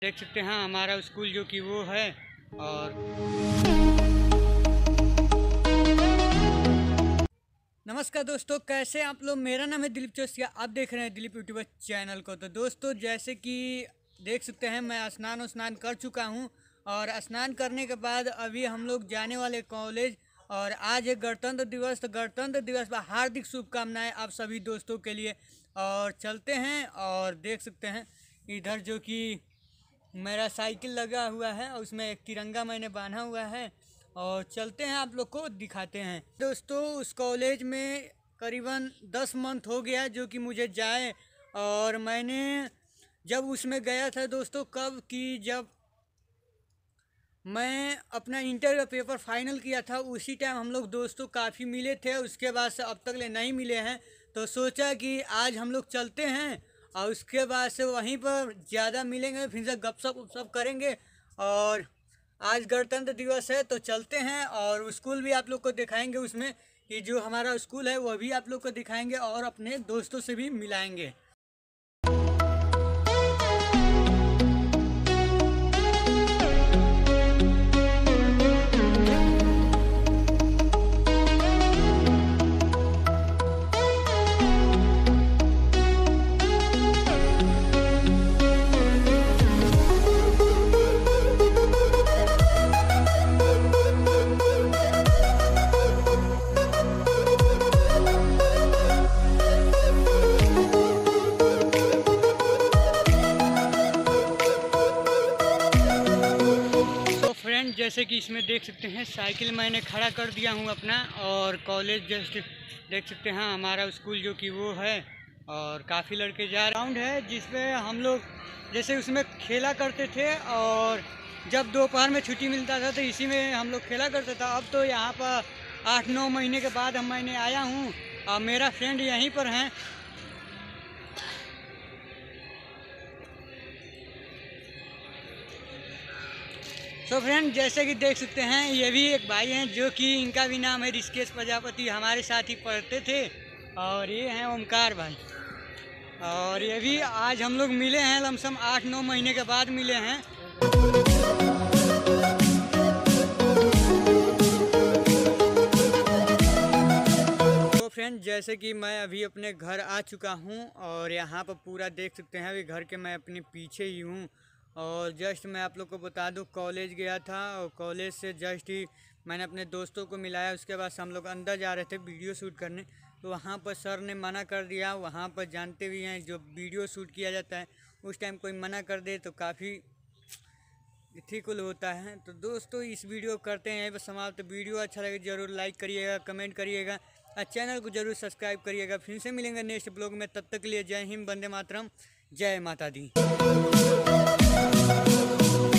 देख सकते हैं हमारा स्कूल जो कि वो है। और नमस्कार दोस्तों, कैसे आप लोग। मेरा नाम है दिलीप चौसिया, आप देख रहे हैं दिलीप यूट्यूबर चैनल को। तो दोस्तों जैसे कि देख सकते हैं मैं स्नान कर चुका हूं और स्नान करने के बाद अभी हम लोग जाने वाले कॉलेज। और आज है गणतंत्र दिवस, तो गणतंत्र दिवस पर हार्दिक शुभकामनाएं आप सभी दोस्तों के लिए। और चलते हैं और देख सकते हैं इधर जो कि मेरा साइकिल लगा हुआ है और उसमें एक तिरंगा मैंने बांधा हुआ है। और चलते हैं, आप लोग को दिखाते हैं। दोस्तों उस कॉलेज में करीबन 10 मंथ हो गया जो कि मुझे जाए। और मैंने जब उसमें गया था दोस्तों, कब कि जब मैं अपना इंटर का पेपर फाइनल किया था, उसी टाइम हम लोग दोस्तों काफ़ी मिले थे। उसके बाद से अब तक ले नहीं मिले हैं, तो सोचा कि आज हम लोग चलते हैं और उसके बाद से वहीं पर ज़्यादा मिलेंगे, फिर से गपशप उपशप करेंगे। और आज गणतंत्र दिवस है तो चलते हैं और स्कूल भी आप लोग को दिखाएंगे। उसमें कि जो हमारा स्कूल है वह भी आप लोग को दिखाएंगे और अपने दोस्तों से भी मिलाएंगे। जैसे कि इसमें देख सकते हैं साइकिल मैंने खड़ा कर दिया हूँ अपना। और कॉलेज जस्ट देख सकते हैं हमारा स्कूल जो कि वो है। और काफ़ी लड़के जा राउंड है जिसमें हम लोग जैसे उसमें खेला करते थे। और जब दोपहर में छुट्टी मिलता था तो इसी में हम लोग खेला करते था। अब तो यहाँ पर 8-9 महीने के बाद मैंने आया हूँ और मेरा फ्रेंड यहीं पर हैं। तो फ्रेंड जैसे कि देख सकते हैं ये भी एक भाई हैं जो कि इनका भी नाम है ऋषिकेश प्रजापति, हमारे साथ ही पढ़ते थे। और ये हैं ओमकार भाई। और ये भी आज हम लोग मिले हैं, लमसम 8-9 महीने के बाद मिले हैं। तो फ्रेंड जैसे कि मैं अभी अपने घर आ चुका हूँ और यहाँ पर पूरा देख सकते हैं अभी घर के मैं अपने पीछे ही हूँ। और जस्ट मैं आप लोग को बता दूं कॉलेज गया था और कॉलेज से जस्ट ही मैंने अपने दोस्तों को मिलाया। उसके बाद हम लोग अंदर जा रहे थे वीडियो शूट करने, तो वहाँ पर सर ने मना कर दिया। वहाँ पर जानते भी हैं जो वीडियो शूट किया जाता है उस टाइम कोई मना कर दे तो काफ़ी इथिकल होता है। तो दोस्तों इस वीडियो करते हैं बस समाप्त। तो वीडियो अच्छा लगे जरूर लाइक करिएगा, कमेंट करिएगा और चैनल को जरूर सब्सक्राइब करिएगा। फिर से मिलेंगे नेक्स्ट ब्लॉग में, तब तक के लिए जय हिंद, वंदे मातरम, जय माता दी।